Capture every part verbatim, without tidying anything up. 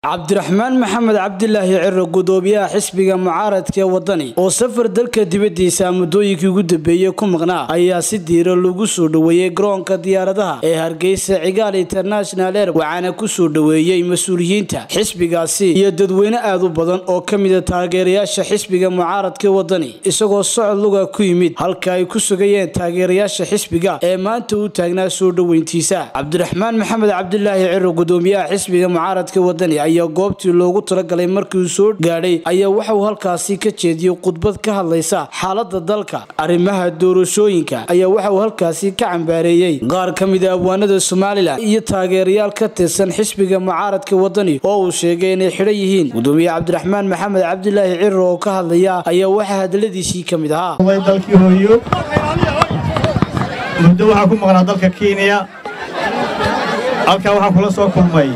cabdiraxmaan maxamed cabdilaahi ciro gudoomiyaha xisbiga mucaaradka wadani oo safar dalka dibadiisa muddooyinkii ugu dambeeyay ku maqnaa ayaa si diiro lagu soo dhaweeyay garoonka diyaaradaha ee Hargeysa Cigaal International Air waxaana ku soo dhaweeyay mas'uuliyiinta xisbigaasi iyo dadweyne aad u badan oo kamid ah taageerayaasha xisbiga mucaaradka wadani isagoo socod luga ku yimid halka ay ku sugayeen taageerayaasha xisbiga ee maanta u taagnaa soo dhaweyntiisa cabdiraxmaan maxamed cabdilaahi ciro gudoomiyaha xisbiga mucaaradka wadani ayaa goobtii loogu talagalay markii uu soo gaadhay ayaa waxa uu halkaasi ka jeediyay khudbad ka hadlaysa xaaladda dalka arrimaha doorashooyinka ayaa waxa uu halkaasi ka cambaareeyay qaar ka mid ah abwaanada Soomaaliland iyo taageerayaal ka tirsan xisbiga mucaaradka wadani oo uu sheegay inay xidhan yihiin gudoomiyaha cabdiraxmaan maxamed cabdilaahi ciro oo ka hadlaya ayaa waxa hadaladiisii ka mid ahaa dalkii hooyo muddo waxa ku maqnaa dalka Kenya halka waxa kula soo kulmay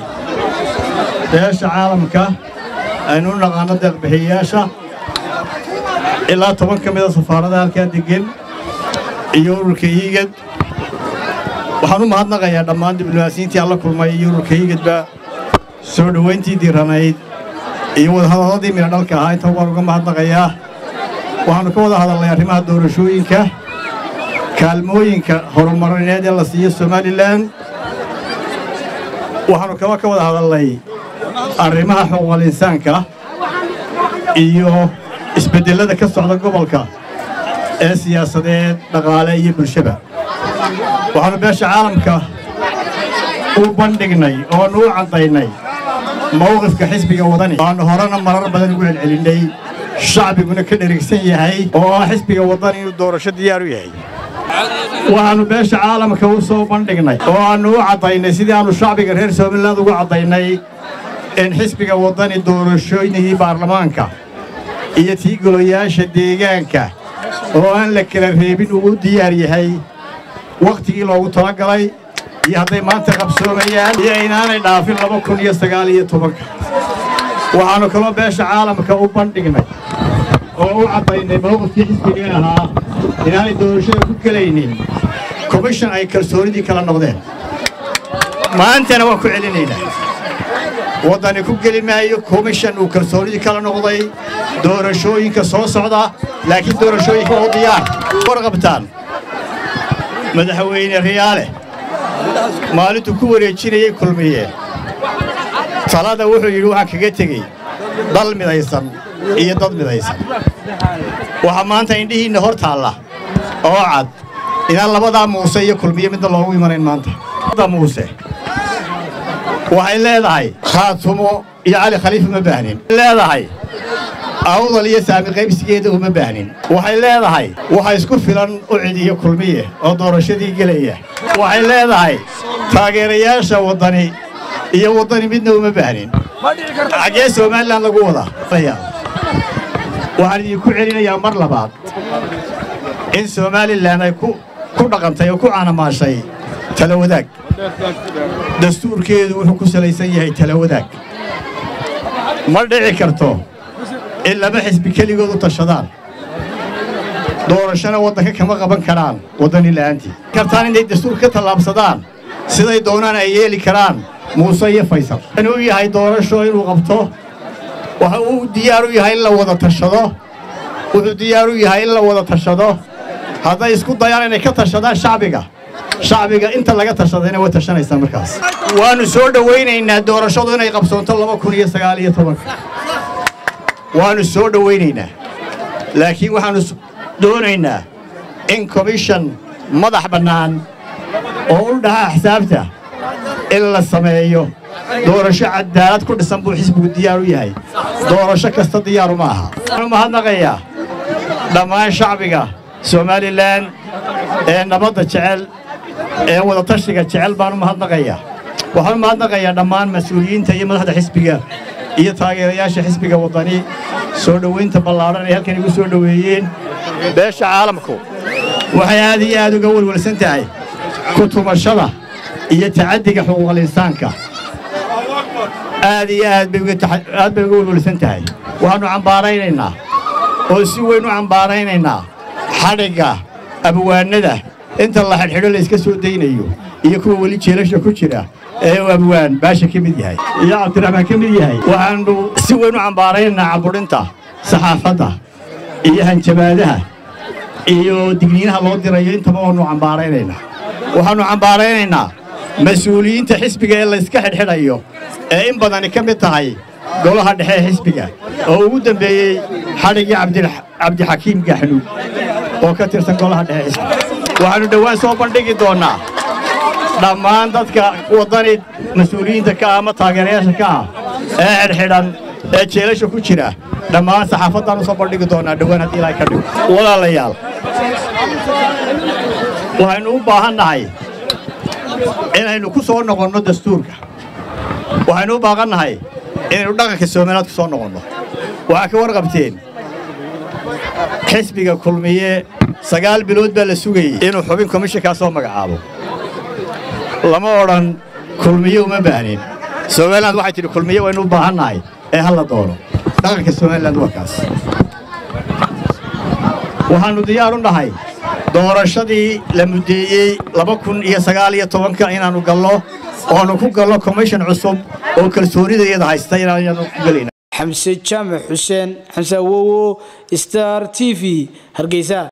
beesha caalamka aynu naqaano deeq bixiyaasha ilaa toban ka mid ah safaaradaha halka degan iyo ururkayga waxaan u mahadnaqayaa dhammaan diblomaasiyiintii alla kulmay iyo ururkayga soo dhaweyntii diiranayd iyo wada hadalladii mira dhalka ahaa inta waan uga mahadnaqayaa waxaanu ka wada hadalnay arrimaha doorashooyinka kaalmooyinka horumarineed ee la siiyo Soomaaliland waxaanu kaba ka wada hadalnay arrimaha xuquuqul insaanka iyo isbedelada ka socda gobolka ee siyaasadeed dhaqaale iyo bulshada waxaanu beesha caalamka u bandhignay oo aanu u cadaynay mowqifka xisbiga wadani aanu horena marar badan ugu celcelinay shacbiguna ka dherigsan yahay oo ah xisbiga wadani inuu doorasho diyaar u yahay waxaanu beesha caalamka u soo bandhignay oo aanu u cadaynay sidii aanu shacbiga reer Soomaaliland ugu cadaynay in xisbiga wadani doorashooyinka baarlamaanka iyo tii golayaasha deegaanka oo aan la kala reebin uu diyaar yahay waqtigii loogu talagalay iyo hadday maanta qabsoomayaan iyo inaanay dhaafin laba kun iyo sagaal iyo toban waxaanu kaloo beesha caalamka u bandhignay oo u cadaynay mowqifkii xisbiga ahaa inaanay doorashada ku galaynin commission ay kalsoonidii kala noqdeen maantana waan ku celinaynaa wadani ku geli maayo commission uu kalsoonidii kala noqday doorashooyinka soo socda laakiin doorashooyinka oo diyaar warqabtaan madaxweyne Riyaale maalintu ku wareejinayay kulmiyeen talada wuxuu yiri waxaan kaga tagay dal midaysan iyo dad midaysan waxa maanta indhihiina hor taala oo cad inaan labada Muuse iyo kulmiye mid loogu imanayn maanta labada Muuse waxay leedahay khaatumo iyo cali khalifa ma baahnin leedahay awdal iyo saami qaybsigeeda uma baahnin waxay leedahay waxa isku filan u cidiyo kulmiye oo doorashadii galaya waxay leedahay taageerayaasha wadani iyo wadani midna uma baahnin xagee Soomaaliland lagu wada waxaan idinku celinayaa mar labaad in Soomaaliland ay ku ku dhaqantay oo ku caanamaashay tala wadaag dastuurkeedu wuxuu ku salaysan yahay tala wadaag ma dhici karto in laba xisbi kaligood u tashadaan doorashada waddanka kama qaban karaan wadani la'aantii kartaan inay dastuurka ka tallaabsadaan siday doonaan ay yeeli karaan Muuse iyo Faysal inuu yahay doorasho inuu qabto waxa uu diyaar u yahay in la wada tashado wuxuu diyaar u yahay in la wada tashado hadday isku dayaan inay ka tashadaan shacbiga shacbiga inta laga tashadayna way tashanaysaa markaas waanu soo dhaweynaynaa doorashadu inay qabsoonto laba kun iyo sagaal iyo toban waanu soo dhaweynaynaa laakiin waxaanu doonaynaa in commission madax bannaan oo u dhaca xisaabta in la sameeyo doorasho cadaalad ku dhisan buu xisbigu diyaar u yahay doorasho kasta diyaar uma aha waxaan mahadnaqayaa dhammaan shacbiga Soomaaliland ee nabadda jecel ee wada tashiga jecel baan u mahadnaqayaa waxaan mahadnaqayaa dhammaan mas'uuliyiinta iyo madaxda xisbiga iyo taageerayaasha xisbiga wadani soo dhaweynta ballaaran ee halkan igu soo dhaweeyeen beesha caalamku waxay aad iyo aad uga walwalsan tahay ku tumashada iyo tacaddiga xuquuqul insaanka aad iyo aad bay aad bay uga walwalsan tahay waxaanu cambaaraynaynaa oo si weyn u cambaaraynaynaa xadhiga abwaanada inta la xidhxidho la iska soo daynayo iyo kuwa weli jeelasha ku jira ee abwaan baasha ka mid yahay iyo cabdiraxmaan ka mid yahay waxaanu si weyn u cambaaraynaa caburinta saxaafadda iyo hanjabaadaha iyo digniinaha loo dirayo intaba waanu cambaaraynaynaa waxaanu cambaaraynaynaa mas-uuliyiinta xisbiga ee la iska xidhxidhayo ee in badani ka mid tahay golaha dhexe ee xisbiga oo ugu dambeeyey xadhigii cabdixakiim gaxnuug oo ka tirsan golaha dhexe xisbiga waxaanu dhowaan soo bandhigi doonnaa dhammaan dadka waddani mas-uuliyiinta ka ah ama taageerayaasha ka ah ee xidhxidhan ee jeelasha ku jira dhammaan saxaafaddaanu soo bandhigi doonnaa dhowaan haddii ilaahay ka dhigo walaalayaal waxaynu u baahannahay inaynu ku soo noqonno dastuurka waxaynu u baahannahay inaynu dhaqanka Soomaaliyeed ku soo noqonno waxa ka warqabteen xisbiga kulmiye sagaal bilood baa la sugayay inuu xubin komishanka soo magacaabo lama oran kulmiye uma baahnin Soomaaliland waxay tiri kulmiye waynu u baahannahay ee hal la doono dhaqanka Soomaaliland waa kaas waxaanu diyaar u nahay doorashadii la mudeeyay laba kun iyo sagaal iyo toban inaanu galno oo aanu ku galno commission cusub oo kalsoonidayada haysta inaanu ku galino xamse jaamac xuseen xamse wowo star T V Hargeysa.